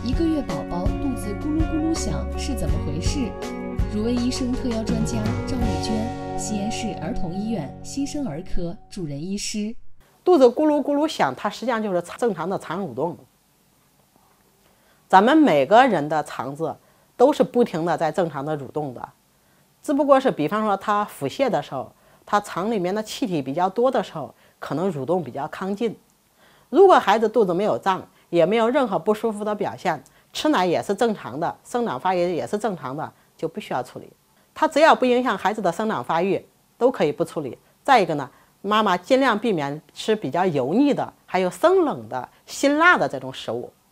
1个月宝宝肚子咕噜咕噜响是怎么回事？乳位医生特邀专家赵美娟，西安市儿童医院新生儿科主任医师。 肚子咕噜咕噜响，它实际上就是正常的肠蠕动。咱们每个人的肠子都是不停的在正常的蠕动的，只不过是比方说它腹泻的时候，它肠里面的气体比较多的时候，可能蠕动比较亢进。如果孩子肚子没有胀，也没有任何不舒服的表现，吃奶也是正常的，生长发育也是正常的，就不需要处理。它只要不影响孩子的生长发育，都可以不处理。再一个呢，妈妈尽量避免吃比较油腻的，还有生冷的、辛辣的这种食物。